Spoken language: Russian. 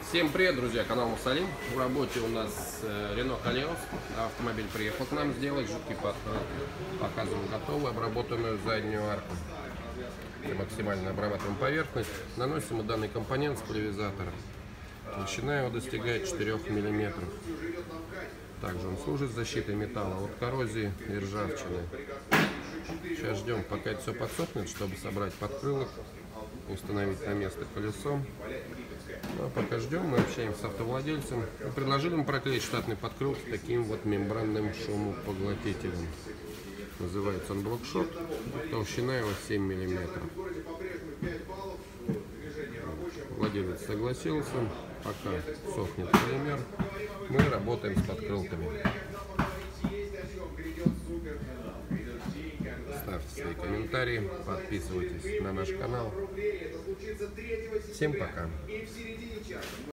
Всем привет, друзья, канал Мусалим. В работе у нас Renault Koleos. Автомобиль приехал к нам сделать, жидкий подкрас. Показываем готовую обработанную заднюю арку. Максимально обрабатываем поверхность. Наносим данный компонент с пульверизатора. Толщина его достигает 4 мм. Также он служит защитой металла от коррозии и ржавчины. Сейчас ждем, пока это все подсохнет, чтобы собрать подкрылок и установить на место колесо. Ну, а пока ждем, мы общаемся с автовладельцем и предложили ему проклеить штатный подкрылок таким вот мембранным шумопоглотителем. Называется он блокшот, толщина его 7 мм. Владелец согласился, пока сохнет полимер, мы работаем с подкрылками. Ставьте свои комментарии, подписывайтесь на наш канал. Всем пока!